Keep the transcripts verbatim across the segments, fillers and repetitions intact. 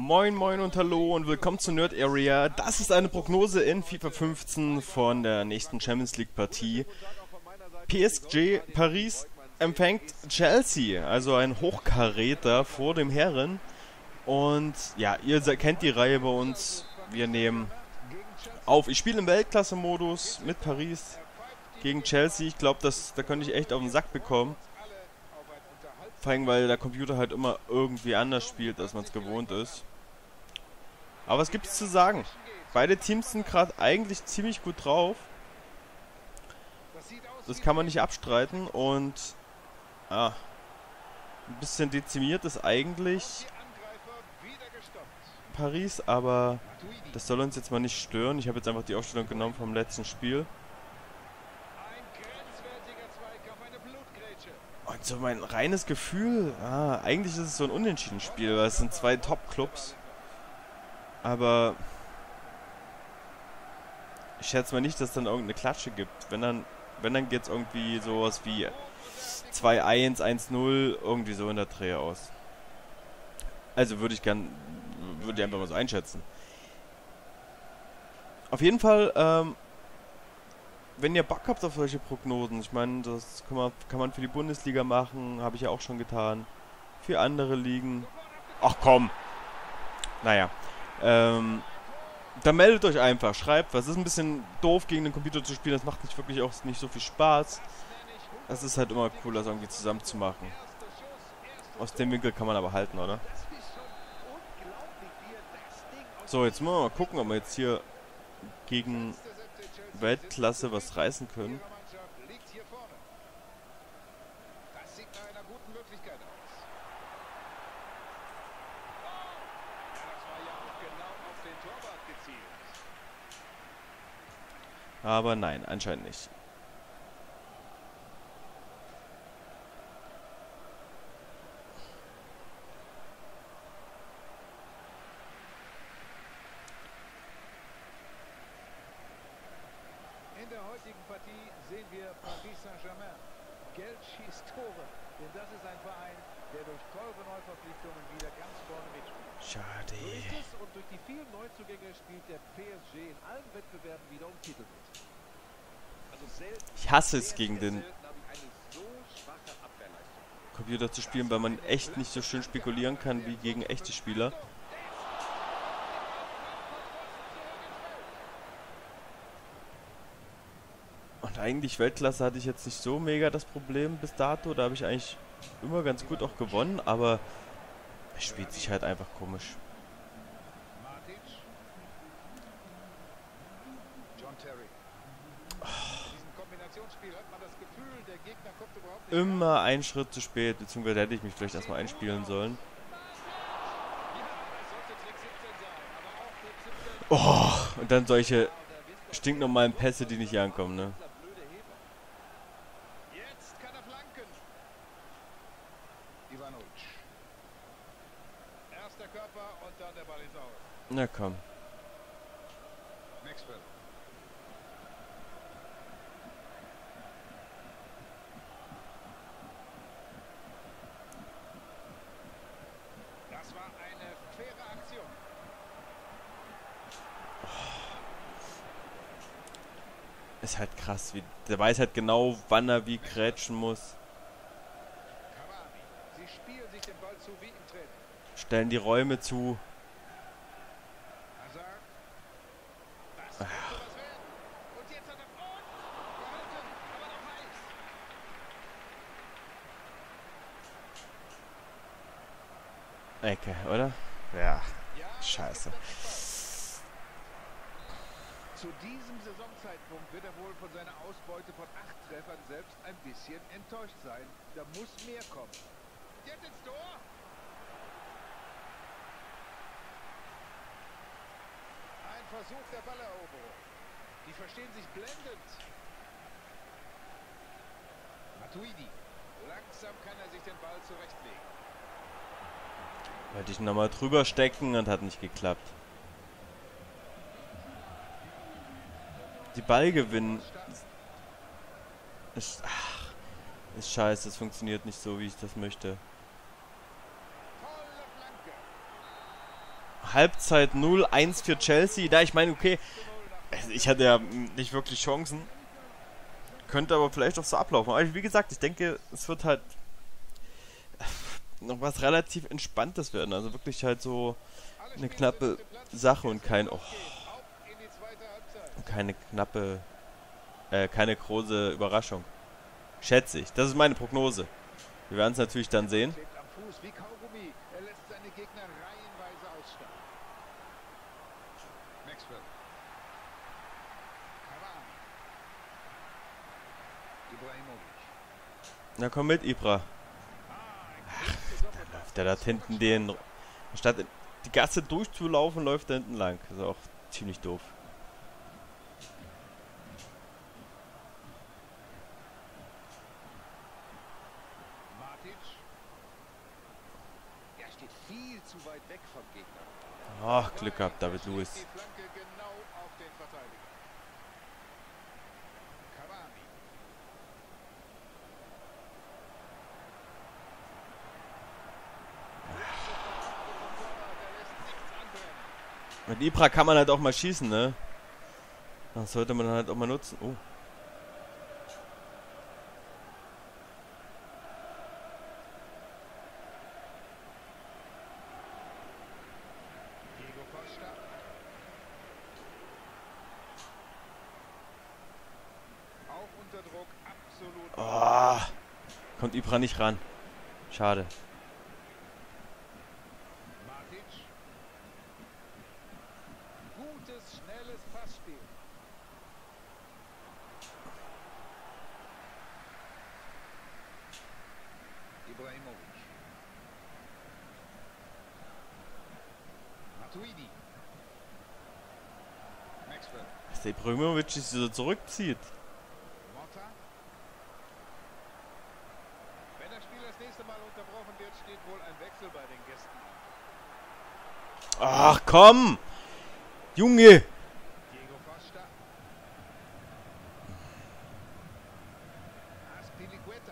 Moin moin und hallo und willkommen zur Nerd Area. Das ist eine Prognose in FIFA fünfzehn von der nächsten Champions League Partie. P S G Paris empfängt Chelsea, also ein Hochkaräter vor dem Herren. Und ja, ihr kennt die Reihe bei uns. Wir nehmen auf. Ich spiele im Weltklasse-Modus mit Paris gegen Chelsea. Ich glaube, da könnte ich echt auf den Sack bekommen. Vor allem, weil der Computer halt immer irgendwie anders spielt, als man es gewohnt ist. Aber was gibt es zu sagen? Beide Teams sind gerade eigentlich ziemlich gut drauf. Das kann man nicht abstreiten. Und ah, ein bisschen dezimiert ist eigentlich Paris, aber das soll uns jetzt mal nicht stören. Ich habe jetzt einfach die Aufstellung genommen vom letzten Spiel. Und so mein reines Gefühl, ah, eigentlich ist es so ein Unentschieden-Spiel, weil es sind zwei Top-Clubs. Aber ich schätze mal nicht, dass es dann irgendeine Klatsche gibt. Wenn dann, wenn dann geht es irgendwie sowas wie zwei eins, eins null, irgendwie so in der Dreh aus. Also würde ich gern, würde ich einfach mal so einschätzen. Auf jeden Fall, ähm, wenn ihr Bock habt auf solche Prognosen, ich meine, das kann man, kann man für die Bundesliga machen, habe ich ja auch schon getan. Für andere Ligen. Ach komm! Naja. Ähm, dann meldet euch einfach, schreibt was. Es ist ein bisschen doof, gegen den Computer zu spielen, das macht nicht wirklich auch nicht so viel Spaß. Es ist halt immer cool, das irgendwie zusammen zu machen. Aus dem Winkel kann man aber halten, oder? So, jetzt müssen wir mal gucken, ob wir jetzt hier gegen Weltklasse was reißen können. Aber nein, anscheinend nicht. In der heutigen Partie sehen wir Paris Saint-Germain. Geld schießt Tore, denn das ist ein Verein, der durch teure Neuverpflichtungen wieder ganz vorne mitspielt. Schade. So ist es, und durch die vielen Neuzugänge spielt der P S G in allen Wettbewerben wieder um Titel mit. Also selten, ich hasse es, gegen den so schwache Abwehrleistung. Computer zu spielen, weil man echt nicht so schön spekulieren kann wie gegen echte Spieler. Und eigentlich Weltklasse hatte ich jetzt nicht so mega das Problem bis dato. Da habe ich eigentlich immer ganz gut auch gewonnen, aber es spielt sich halt einfach komisch. Immer einen Schritt zu spät, beziehungsweise hätte ich mich vielleicht erstmal einspielen sollen. Oh, und dann solche stinknormalen Pässe, die nicht hier ankommen, ne? Na komm. Das war eine faire Aktion. Ist halt krass, wie der weiß halt genau, wann er wie grätschen muss. Sie spielen sich den Ball zu wie im Training. Stellen die Räume zu. Das könnte was werden. Und jetzt hat er gehalten, aber noch heiß. Ecke, oder? Ja. Scheiße. Zu diesem Saisonzeitpunkt wird er wohl von seiner Ausbeute von acht Treffern selbst ein bisschen enttäuscht sein. Da muss mehr kommen. Jetzt ins Tor! Ein Versuch der Balleroberung. Die verstehen sich blendend. Matuidi. Langsam kann er sich den Ball zurechtlegen. Wollte ich nochmal drüber stecken und hat nicht geklappt. Die Ballgewinn ist, ach, ist scheiße, es funktioniert nicht so, wie ich das möchte. Halbzeit null eins für Chelsea. Da ich meine, okay, ich hatte ja nicht wirklich Chancen. Könnte aber vielleicht auch so ablaufen. Aber wie gesagt, ich denke, es wird halt noch was relativ Entspanntes werden. Also wirklich halt so eine knappe Sache und kein... Oh, keine knappe... Äh, keine große Überraschung. Schätze ich. Das ist meine Prognose. Wir werden es natürlich dann sehen. Na komm mit, Ibra. Ach, da läuft der da hinten den... Statt die Gasse durchzulaufen, läuft er hinten lang. Das ist auch ziemlich doof. Er steht viel zu weit weg vom Gegner. Ach, Glück gehabt, David Luiz. Mit Ibra kann man halt auch mal schießen, ne? Das sollte man halt auch mal nutzen. Oh. Oh. Kommt Ibra nicht ran. Schade. Schnelles Passspiel. Ibrahimovic. Matuidi. Maxwell. Dass der Ibrahimovic sich so zurückzieht. Motta. Wenn das Spiel das nächste Mal unterbrochen wird, steht wohl ein Wechsel bei den Gästen. Ach komm! Junge! Diego Costa. Azpilicueta.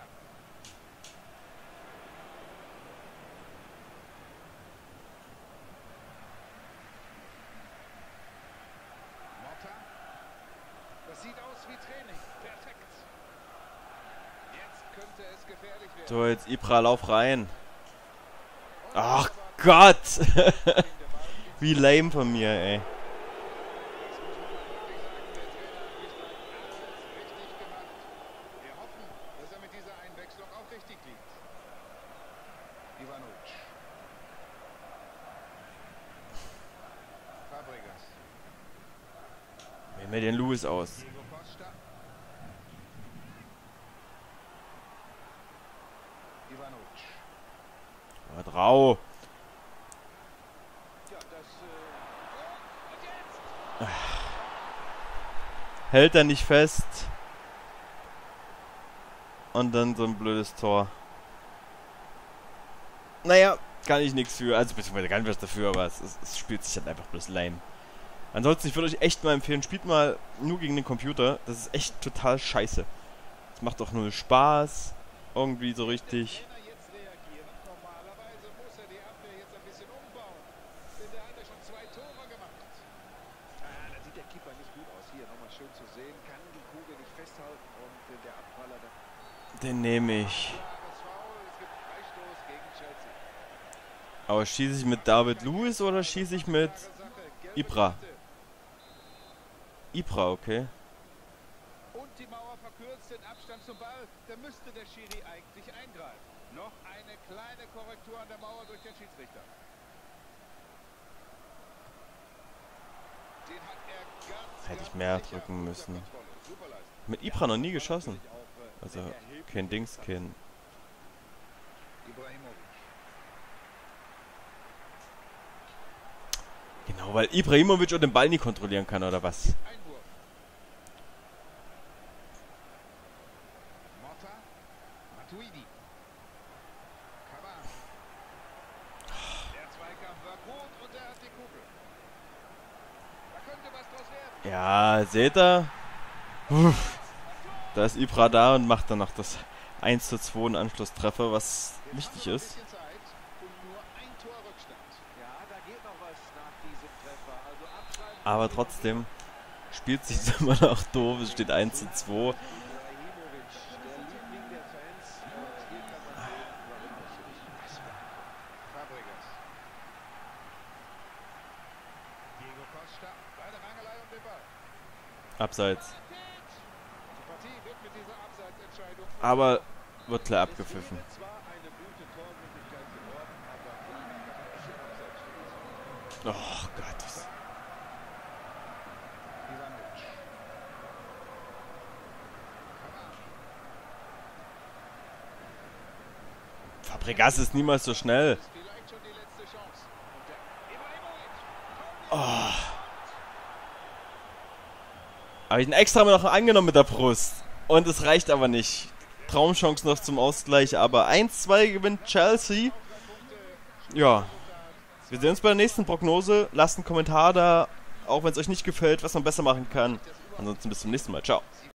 Motta. Das sieht aus wie Training. Perfekt. Jetzt könnte es gefährlich werden. So, jetzt Ibra, lauf rein. Ach Gott! Wie lame von mir, ey. Wählen wir den Luiz aus. Aber Drau. Hält er nicht fest. Und dann so ein blödes Tor. Naja, kann ich nichts für. Also beziehungsweise kann ich was dafür, aber es, es, es spielt sich halt einfach bloß lame. Ansonsten, ich würde euch echt mal empfehlen, spielt mal nur gegen den Computer. Das ist echt total scheiße. Es macht auch nur Spaß. Irgendwie so richtig. Den nehme ich. Aber schieße ich mit David Luiz oder schieße ich mit Ibra? Ibra, okay. Und die Mauer verkürzt den Abstand zum Ball. Da müsste der Schiri eigentlich eingreifen. Noch eine kleine Korrektur an der Mauer durch den Schiedsrichter. Den hat er ganz, Hätte ich mehr drücken müssen. Mit Ibra noch nie geschossen. Also kein Dings, kein... Genau, weil Ibrahimovic auch den Ball nie kontrollieren kann, oder was? Ja, seht ihr? Uff. Da ist Ibra da und macht dann noch das eins zu zwei in Anschlusstreffer, was wichtig ist. Aber trotzdem spielt sich immer noch doof. Es steht eins zu zwei. Abseits. Aber wird klar abgepfiffen. Oh Gott. Fabregas ist niemals so schnell. Oh. Habe ich ihn extra noch angenommen mit der Brust. Und es reicht aber nicht. Traumchance noch zum Ausgleich, aber eins zu zwei gewinnt Chelsea. Ja. Wir sehen uns bei der nächsten Prognose. Lasst einen Kommentar da, auch wenn es euch nicht gefällt, was man besser machen kann. Ansonsten bis zum nächsten Mal. Ciao.